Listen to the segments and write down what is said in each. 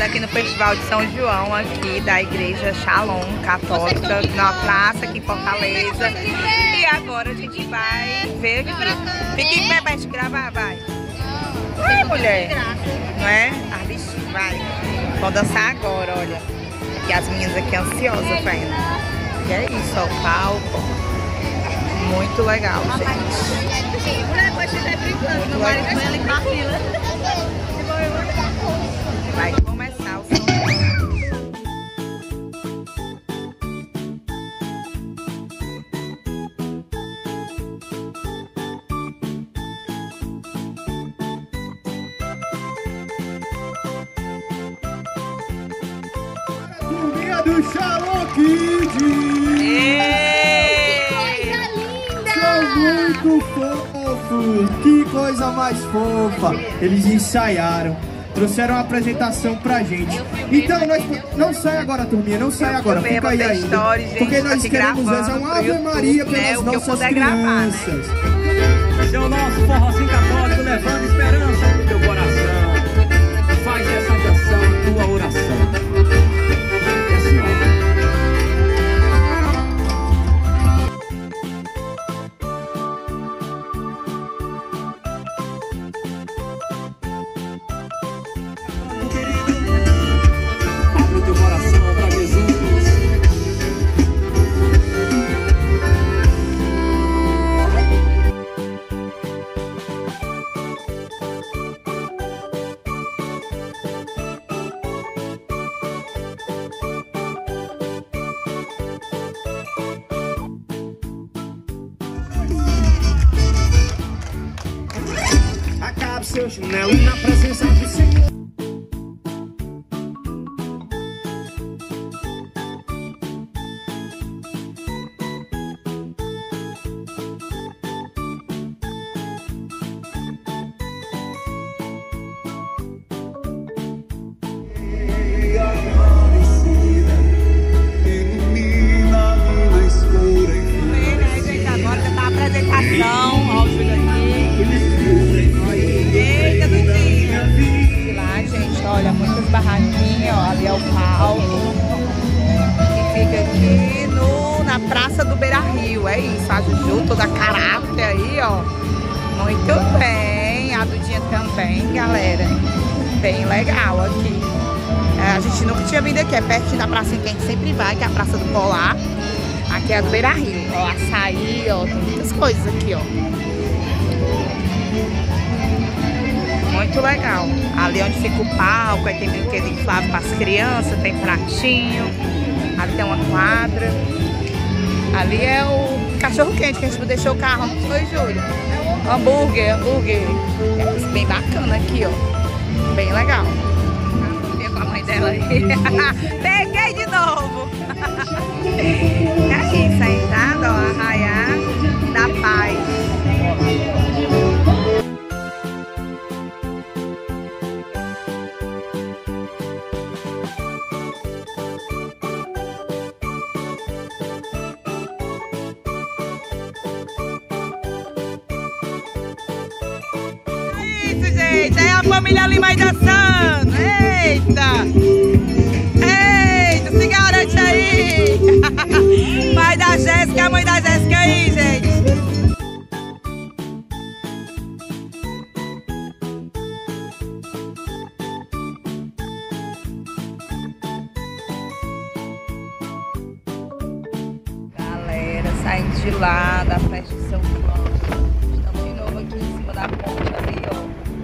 aqui no Festival de São João, aqui da Igreja Shalom Católica, na praça aqui em Fortaleza. E agora a gente vai ver aqui. Fica em pé pra gente gravar, vai. Vai, mulher. Não é? A bichinha, vai. Vão dançar agora, olha. E as meninas aqui ansiosas, vendo. E é isso, ó, o palco. Muito legal, gente. Muito legal. Vai começar o som. Turminha do Shalom Kids! Que coisa linda! São muito fofos! Que coisa mais fofa! Eles ensaiaram, trouxeram uma apresentação pra gente. Então, não sai agora, turminha, não sai agora, fica aí ainda. Porque nós queremos rezar uma Ave Maria pelas nossas crianças. Esse é o nosso forrozinho católico, levando esperança no teu coração. Faz dessa canção a tua oração. Abre o teu coração para Jesus. Acabe seu chinelo na presença do Senhor. Agora já tá a apresentação, ó o Júlio aqui. Eita, Dudinha. E lá, gente, olha, muitas barraquinhas, ó, ali é o palco. Que fica aqui na Praça do Beira-Rio, é isso, a Juju toda a caráter aí, ó. Muito bem, a Dudinha também, galera. Bem legal aqui. A gente nunca tinha vindo aqui, é pertinho da praça que a gente sempre vai, que é a Praça do Polar. Aqui é a do Beira-Rio, ó, açaí, ó, tem muitas coisas aqui, ó. Muito legal. Ali onde fica o palco, aí tem brinquedo inflável para as crianças, tem pratinho, ali tem uma quadra. Ali é o cachorro-quente que a gente deixou o carro, não foi, Júlio? Hambúrguer. É isso, bem bacana aqui, ó. Bem legal. Vou com a mãe dela aí. Peguei de novo. É isso, a entrada, ó, Arraiá da Paz. Isso, gente, é a família Lima aí dançando. Eita! Eita, se garante aí! Pai da Jéssica, a mãe da Jéssica aí, gente! Galera, saindo de lá da festa de São João. Estamos de novo aqui em cima da ponte ali, ó.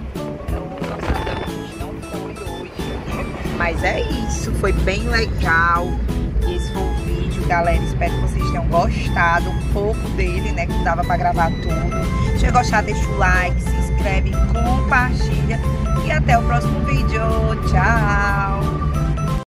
A gente não foi hoje. Mas é isso, foi bem legal. Esse foi o vídeo, galera. Espero que vocês tenham gostado um pouco dele, né? Que não dava pra gravar tudo. Se gostar, deixa o like, se inscreve, compartilha. E até o próximo vídeo. Tchau!